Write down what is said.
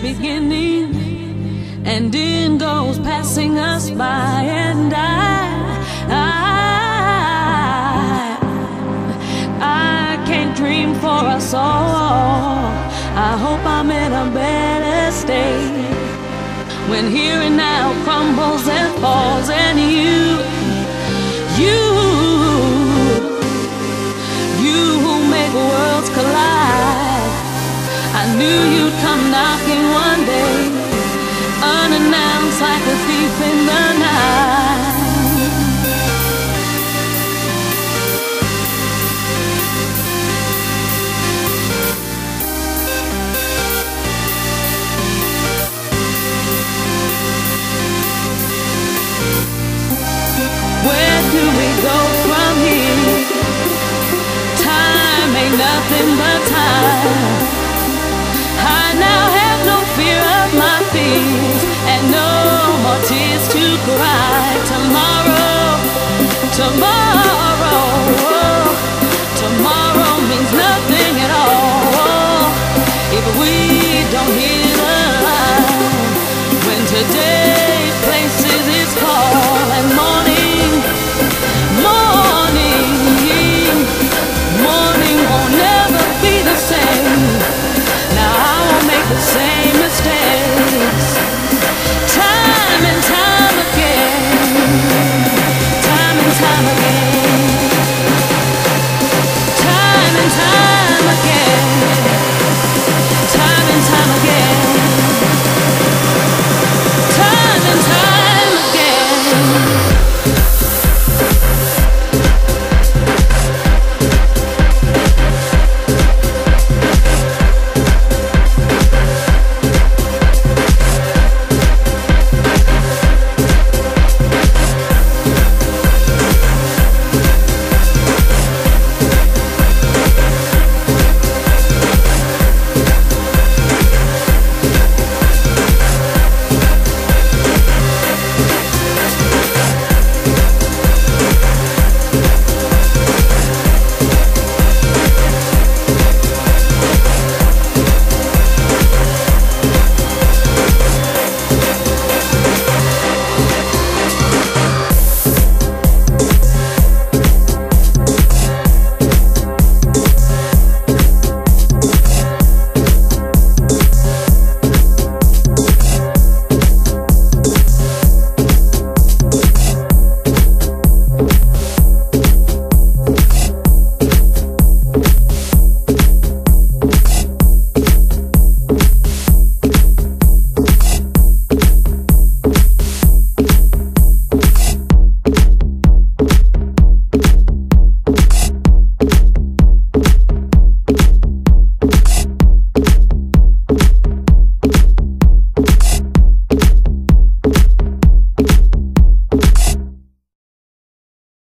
beginning, and in goes passing us by. And I can't dream for us all. I hope I'm in a better state when here and now crumbles and falls, and you who make worlds collide. I knew you'd come knocking one day, unannounced like a thief in the night. Where do we go from here? Time ain't nothing but time. I now have no fear of my fears, and no more tears to cry. Tomorrow means nothing at all if we don't hear the line when today